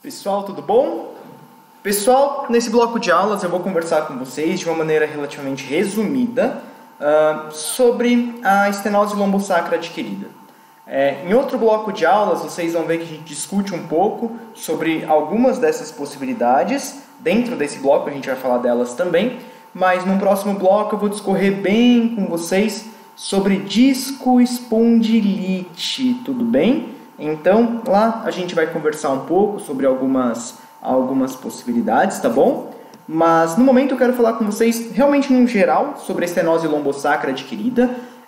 Pessoal, tudo bom? Pessoal, nesse bloco de aulas eu vou conversar com vocês de uma maneira relativamente resumida sobre a estenose lombosacra adquirida. Em outro bloco de aulas vocês vão ver que a gente discute um pouco sobre algumas dessas possibilidades. Dentro desse bloco a gente vai falar delas também, mas no próximo bloco eu vou discorrer bem com vocês sobre discoespondilite, tudo bem? Então, lá a gente vai conversar um pouco sobre algumas possibilidades, tá bom? Mas no momento eu quero falar com vocês realmente no geral sobre a estenose lombosacra adquirida.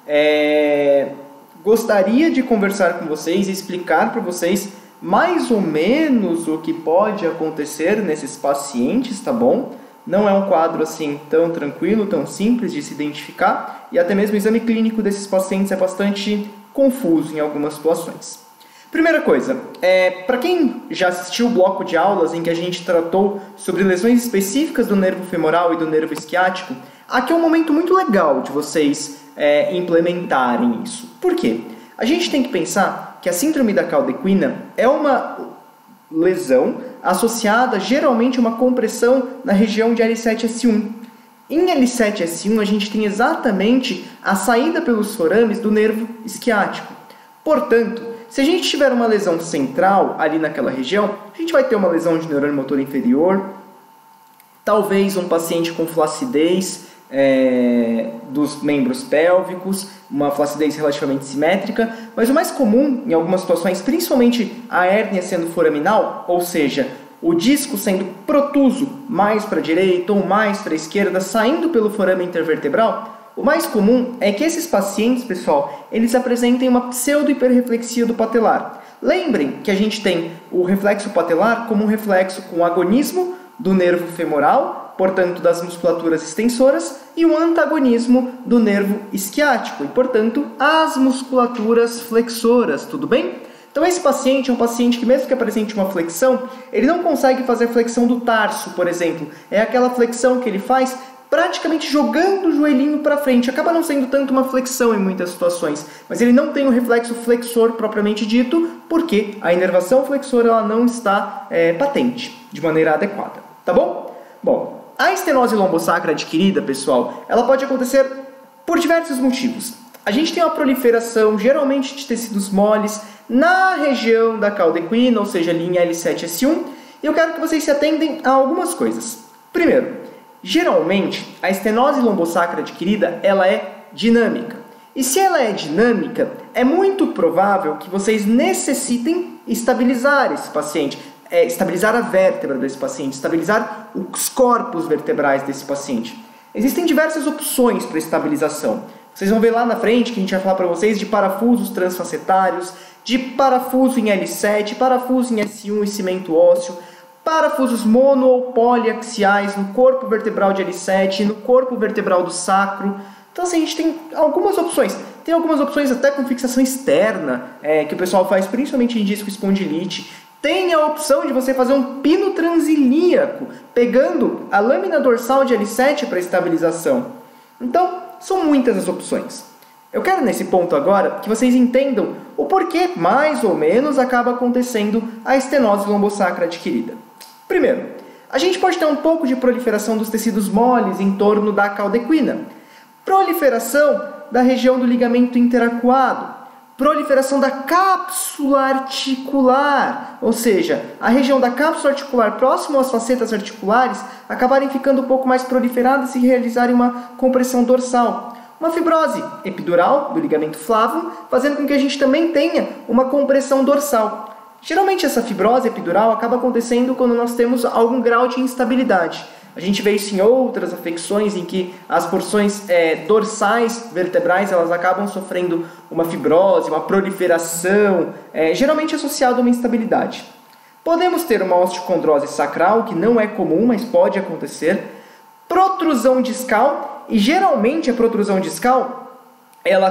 Gostaria de conversar com vocês e explicar para vocês mais ou menos o que pode acontecer nesses pacientes, tá bom? Não é um quadro assim tão tranquilo, tão simples de se identificar, e até mesmo o exame clínico desses pacientes é bastante confuso em algumas situações. Primeira coisa, para quem já assistiu o bloco de aulas em que a gente tratou sobre lesões específicas do nervo femoral e do nervo isquiático, aqui é um momento muito legal de vocês implementarem isso. Por quê? A gente tem que pensar que a síndrome da caldequina é uma lesão associada geralmente a uma compressão na região de L7-S1. Em L7-S1 a gente tem exatamente a saída pelos forames do nervo isquiático. Portanto, se a gente tiver uma lesão central ali naquela região, a gente vai ter uma lesão de neurônio motor inferior, talvez um paciente com flacidez dos membros pélvicos, uma flacidez relativamente simétrica, mas o mais comum em algumas situações, principalmente a hérnia sendo foraminal, ou seja, o disco sendo protuso mais para a direita ou mais para a esquerda, saindo pelo forame intervertebral, o mais comum é que esses pacientes, pessoal, eles apresentem uma pseudo-hiperreflexia do patelar. Lembrem que a gente tem o reflexo patelar como um reflexo com agonismo do nervo femoral, portanto das musculaturas extensoras, e o antagonismo do nervo isquiático, e portanto as musculaturas flexoras, tudo bem? Então esse paciente é um paciente que mesmo que apresente uma flexão, ele não consegue fazer a flexão do tarso, por exemplo. É aquela flexão que ele faz praticamente jogando o joelhinho para frente. Acaba não sendo tanto uma flexão em muitas situações, mas ele não tem o reflexo flexor propriamente dito, porque a inervação flexora ela não está patente de maneira adequada, tá bom? Bom, a estenose lombosacra adquirida, pessoal, ela pode acontecer por diversos motivos. A gente tem uma proliferação, geralmente de tecidos moles, na região da caldequina, ou seja, ali em L7-S1, e eu quero que vocês se atentem a algumas coisas. Primeiro, geralmente, a estenose lombosacra adquirida, ela é dinâmica. E se ela é dinâmica, é muito provável que vocês necessitem estabilizar esse paciente, estabilizar a vértebra desse paciente, estabilizar os corpos vertebrais desse paciente. Existem diversas opções para estabilização. Vocês vão ver lá na frente que a gente vai falar para vocês de parafusos transfacetários, de parafuso em L7, parafuso em S1 e cimento ósseo, parafusos mono ou poliaxiais no corpo vertebral de L7 e no corpo vertebral do sacro. Então assim, a gente tem algumas opções. Tem algumas opções até com fixação externa, que o pessoal faz principalmente em discoespondilite. Tem a opção de você fazer um pino transilíaco, pegando a lâmina dorsal de L7 para estabilização. Então, são muitas as opções. Eu quero nesse ponto agora que vocês entendam o porquê mais ou menos acaba acontecendo a estenose lombosacra adquirida. Primeiro, a gente pode ter um pouco de proliferação dos tecidos moles em torno da caldequina, proliferação da região do ligamento interacuado, proliferação da cápsula articular, ou seja, a região da cápsula articular próximo às facetas articulares acabarem ficando um pouco mais proliferadas e realizarem uma compressão dorsal. Uma fibrose epidural do ligamento flavum, fazendo com que a gente também tenha uma compressão dorsal. Geralmente essa fibrose epidural acaba acontecendo quando nós temos algum grau de instabilidade. A gente vê isso em outras afecções em que as porções dorsais vertebrais elas acabam sofrendo uma fibrose, uma proliferação, geralmente associada a uma instabilidade. Podemos ter uma osteocondrose sacral, que não é comum, mas pode acontecer. Protrusão discal, e geralmente a protrusão discal ela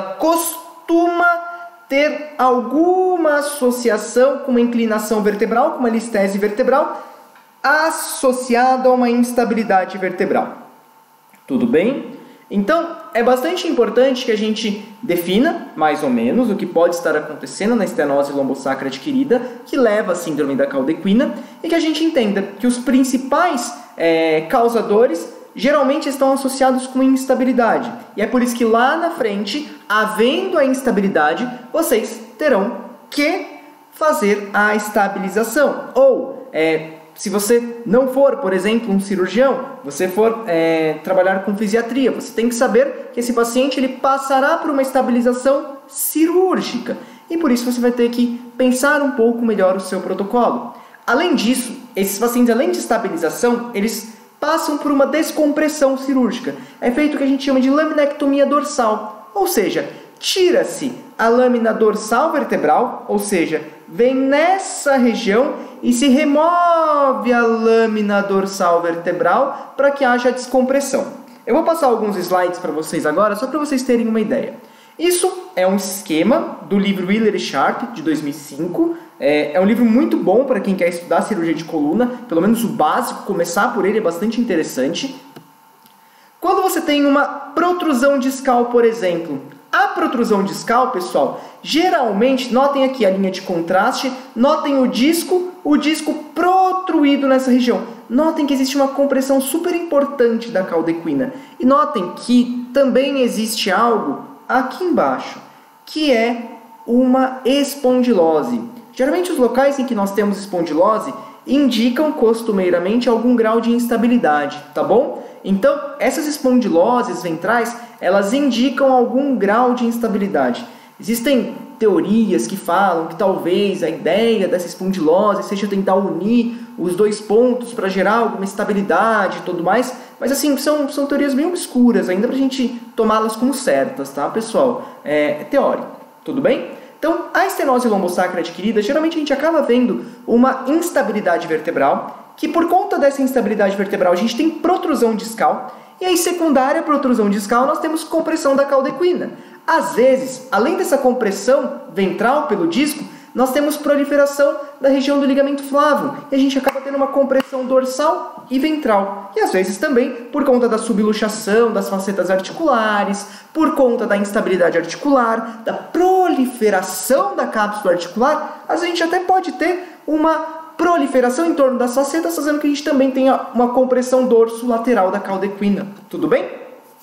costuma ter alguma associação com uma inclinação vertebral, com uma listese vertebral, associada a uma instabilidade vertebral. Tudo bem? Então, é bastante importante que a gente defina, mais ou menos, o que pode estar acontecendo na estenose lombosacra adquirida, que leva à síndrome da caldequina, e que a gente entenda que os principais causadores geralmente estão associados com instabilidade. E é por isso que lá na frente, havendo a instabilidade, vocês terão que fazer a estabilização. Ou, se você não for, por exemplo, um cirurgião, você for trabalhar com fisiatria, você tem que saber que esse paciente ele passará por uma estabilização cirúrgica. E por isso você vai ter que pensar um pouco melhor o seu protocolo. Além disso, esses pacientes, além de estabilização, eles passam por uma descompressão cirúrgica. É feito o que a gente chama de laminectomia dorsal. Ou seja, tira-se a lâmina dorsal vertebral, ou seja, vem nessa região e se remove a lâmina dorsal vertebral para que haja descompressão. Eu vou passar alguns slides para vocês agora, só para vocês terem uma ideia. Isso é um esquema do livro Wheeler e Sharp, de 2005. É um livro muito bom para quem quer estudar cirurgia de coluna, pelo menos o básico, começar por ele é bastante interessante. Quando você tem uma protrusão discal, por exemplo, a protrusão discal, pessoal, geralmente, notem aqui a linha de contraste, notem o disco protruído nessa região. Notem que existe uma compressão super importante da caldequina. E notem que também existe algo aqui embaixo, que é uma espondilose. Geralmente os locais em que nós temos espondilose indicam costumeiramente algum grau de instabilidade, tá bom? Então, essas espondiloses ventrais, elas indicam algum grau de instabilidade. Existem teorias que falam que talvez a ideia dessa espondilose seja tentar unir os dois pontos para gerar alguma estabilidade e tudo mais, mas assim, são teorias bem obscuras, ainda para a gente tomá-las como certas, tá, pessoal? É teórico, tudo bem? Então, a estenose lombosacra adquirida, geralmente a gente acaba vendo uma instabilidade vertebral, que por conta dessa instabilidade vertebral a gente tem protrusão discal, e aí secundária à protrusão discal nós temos compressão da caldequina. Às vezes, além dessa compressão ventral pelo disco, nós temos proliferação da região do ligamento flávio, e a gente acaba tendo uma compressão dorsal e ventral. E às vezes também, por conta da subluxação das facetas articulares, por conta da instabilidade articular, da proliferação da cápsula articular, a gente até pode ter uma proliferação em torno das facetas, fazendo que a gente também tenha uma compressão dorso-lateral da caldequina. Tudo bem?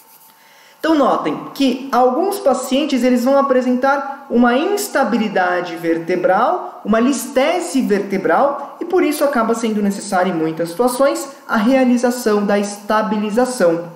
Então notem que alguns pacientes eles vão apresentar uma instabilidade vertebral, uma listese vertebral, e por isso acaba sendo necessário em muitas situações a realização da estabilização.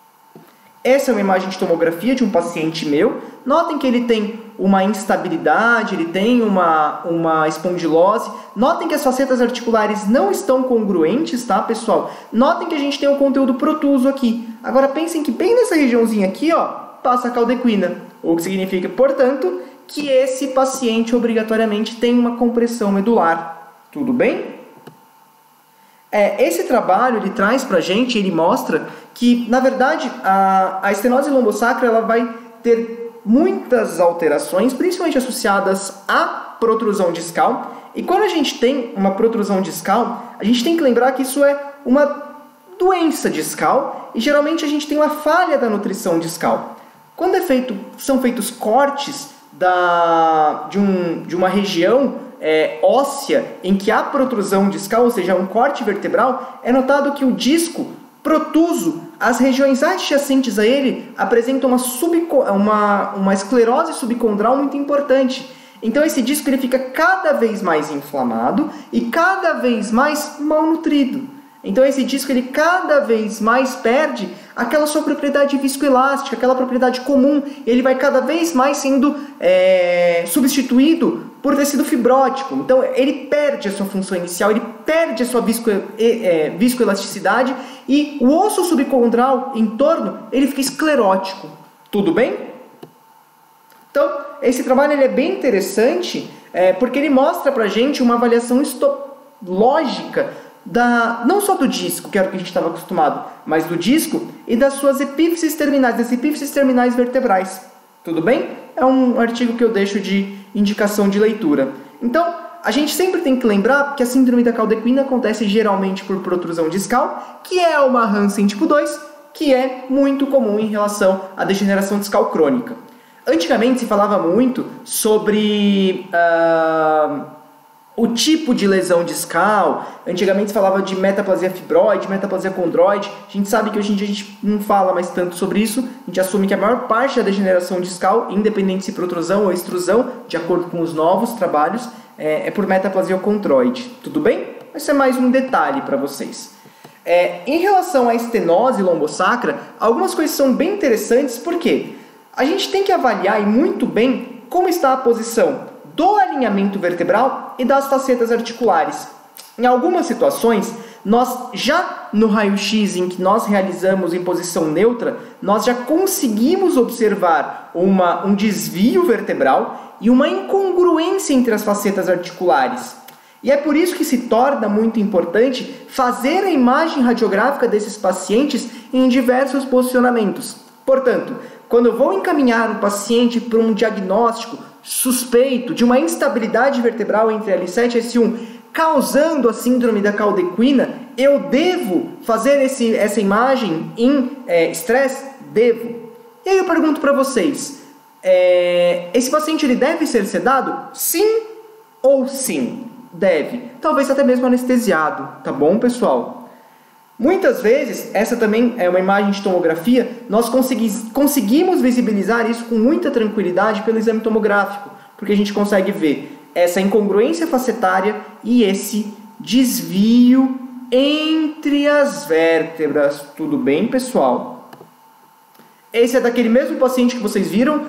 Essa é uma imagem de tomografia de um paciente meu. Notem que ele tem uma instabilidade, ele tem uma espondilose. Notem que as facetas articulares não estão congruentes, tá, pessoal? Notem que a gente tem um conteúdo protuso aqui. Agora pensem que bem nessa regiãozinha aqui, ó, passa a caldequina. O que significa, portanto, que esse paciente obrigatoriamente tem uma compressão medular. Tudo bem? Esse trabalho ele traz pra gente, ele mostra que, na verdade, a estenose lombosacra ela vai ter muitas alterações, principalmente associadas à protrusão discal. E quando a gente tem uma protrusão discal, a gente tem que lembrar que isso é uma doença discal e geralmente a gente tem uma falha da nutrição discal. Quando são feitos cortes de uma região óssea em que há protrusão discal, ou seja, um corte vertebral, é notado que o disco protuso, as regiões adjacentes a ele apresentam uma esclerose subcondral muito importante. Então esse disco ele fica cada vez mais inflamado e cada vez mais malnutrido. Então esse disco ele cada vez mais perde aquela sua propriedade viscoelástica, aquela propriedade comum. Ele vai cada vez mais sendo substituído por tecido fibrótico. Então ele perde a sua função inicial, ele perde a sua viscoelasticidade e o osso subcondral em torno ele fica esclerótico. Tudo bem? Então esse trabalho ele é bem interessante porque ele mostra pra gente uma avaliação histológica não só do disco, que era o que a gente estava acostumado, mas do disco e das suas epífises terminais, das epífises terminais vertebrais. Tudo bem? É um artigo que eu deixo de indicação de leitura. Então, a gente sempre tem que lembrar que a síndrome da caldequina acontece geralmente por protrusão discal, que é uma Hansen tipo 2, que é muito comum em relação à degeneração discal crônica. Antigamente se falava muito sobre o tipo de lesão discal. Antigamente se falava de metaplasia fibroide, metaplasia condroide. A gente sabe que hoje em dia a gente não fala mais tanto sobre isso. A gente assume que a maior parte da degeneração discal, independente se protrusão ou extrusão, de acordo com os novos trabalhos, é por metaplasia ou condroide. Tudo bem? Esse é mais um detalhe para vocês. Em relação à estenose lombosacra, algumas coisas são bem interessantes, porque a gente tem que avaliar muito bem como está a posição do alinhamento vertebral e das facetas articulares. Em algumas situações, nós já no raio-x em que nós realizamos em posição neutra, nós já conseguimos observar um desvio vertebral e uma incongruência entre as facetas articulares. E é por isso que se torna muito importante fazer a imagem radiográfica desses pacientes em diversos posicionamentos. Portanto, quando eu vou encaminhar um paciente para um diagnóstico suspeito de uma instabilidade vertebral entre L7 e S1, causando a síndrome da caldequina, eu devo fazer essa imagem em estresse? Devo. E aí eu pergunto para vocês, esse paciente ele deve ser sedado? Sim ou sim? Deve. Talvez até mesmo anestesiado, tá bom, pessoal? Muitas vezes, essa também é uma imagem de tomografia, nós conseguimos visibilizar isso com muita tranquilidade pelo exame tomográfico, porque a gente consegue ver essa incongruência facetária e esse desvio entre as vértebras. Tudo bem, pessoal? Esse é daquele mesmo paciente que vocês viram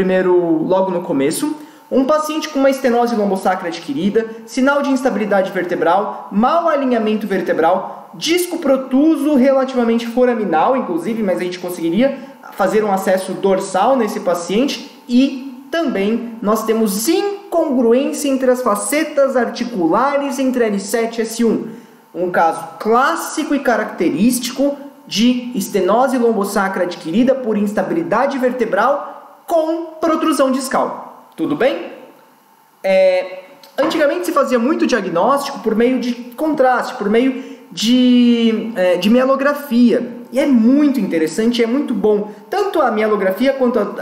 logo no começo. Um paciente com uma estenose lombosacra adquirida, sinal de instabilidade vertebral, mau alinhamento vertebral, disco protuso relativamente foraminal, inclusive, mas a gente conseguiria fazer um acesso dorsal nesse paciente. E também nós temos incongruência entre as facetas articulares entre L7 e S1. Um caso clássico e característico de estenose lombosacra adquirida por instabilidade vertebral com protrusão discal. Tudo bem? Antigamente se fazia muito diagnóstico por meio de contraste, por meio de mielografia. E é muito interessante, é muito bom. Tanto a mielografia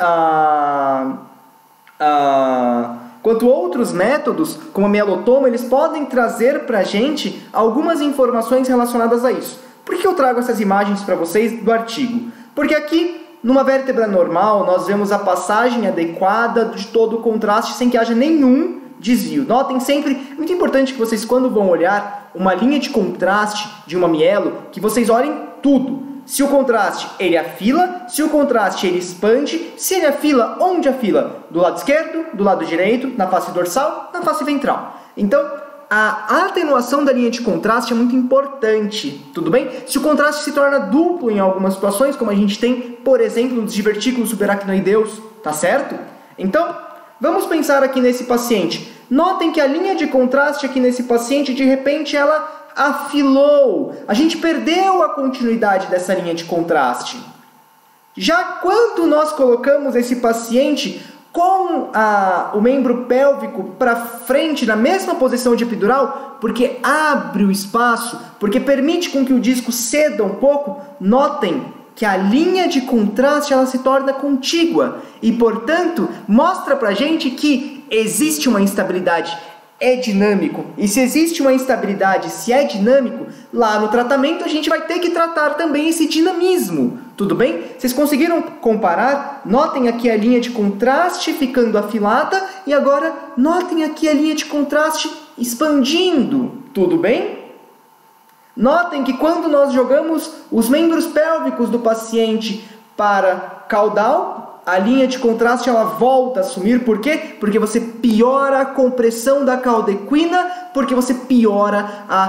quanto outros métodos, como a mielotoma, eles podem trazer para a gente algumas informações relacionadas a isso. Por que eu trago essas imagens para vocês do artigo? Porque aqui, numa vértebra normal, nós vemos a passagem adequada de todo o contraste sem que haja nenhum desvio. Notem sempre, muito importante que vocês, quando vão olhar uma linha de contraste de uma mielo, que vocês olhem tudo. Se o contraste ele afila, se o contraste ele expande, se ele afila, onde afila? Do lado esquerdo, do lado direito, na face dorsal, na face ventral. Então, a atenuação da linha de contraste é muito importante, tudo bem? Se o contraste se torna duplo em algumas situações, como a gente tem, por exemplo, nos divertículos subaracnoideus, tá certo? Então, vamos pensar aqui nesse paciente. Notem que a linha de contraste aqui nesse paciente, de repente, ela afilou. A gente perdeu a continuidade dessa linha de contraste. Já quando nós colocamos esse paciente com o membro pélvico para frente, na mesma posição de epidural, porque abre o espaço, porque permite com que o disco ceda um pouco, notem que a linha de contraste ela se torna contígua e, portanto, mostra para a gente que existe uma instabilidade, é dinâmico. E se existe uma instabilidade, se é dinâmico, lá no tratamento a gente vai ter que tratar também esse dinamismo. Tudo bem? Vocês conseguiram comparar? Notem aqui a linha de contraste ficando afilada e agora notem aqui a linha de contraste expandindo. Tudo bem? Notem que quando nós jogamos os membros pélvicos do paciente para caudal, a linha de contraste ela volta a sumir. Por quê? Porque você piora a compressão da caldequina, porque você piora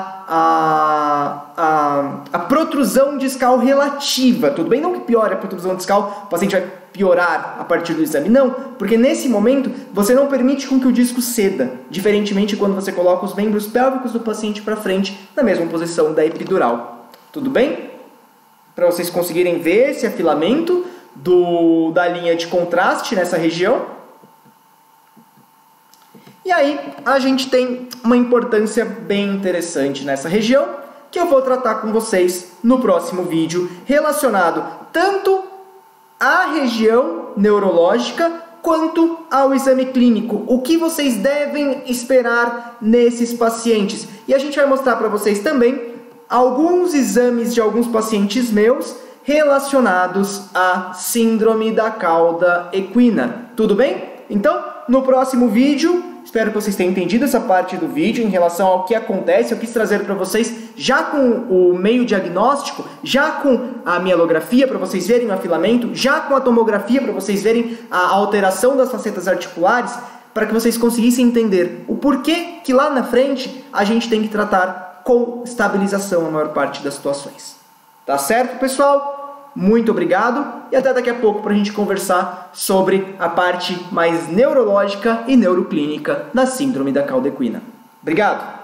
a protrusão discal relativa. Tudo bem? Não que piore a protrusão discal, o paciente vai piorar a partir do exame. Não, porque nesse momento você não permite com que o disco ceda, diferentemente quando você coloca os membros pélvicos do paciente para frente, na mesma posição da epidural. Tudo bem? Para vocês conseguirem ver esse afilamento da linha de contraste nessa região. E aí a gente tem uma importância bem interessante nessa região. que eu vou tratar com vocês no próximo vídeo, relacionado tanto à região neurológica quanto ao exame clínico. O que vocês devem esperar nesses pacientes. E a gente vai mostrar para vocês também alguns exames de alguns pacientes meus relacionados à síndrome da cauda equina. Tudo bem? Então, no próximo vídeo, espero que vocês tenham entendido essa parte do vídeo em relação ao que acontece. Eu quis trazer para vocês já com o meio diagnóstico, já com a mielografia para vocês verem o afilamento, já com a tomografia para vocês verem a alteração das facetas articulares, para que vocês conseguissem entender o porquê que lá na frente a gente tem que tratar com estabilização na maior parte das situações. Tá certo, pessoal? Muito obrigado e até daqui a pouco para a gente conversar sobre a parte mais neurológica e neuroclínica da síndrome da cauda equina. Obrigado!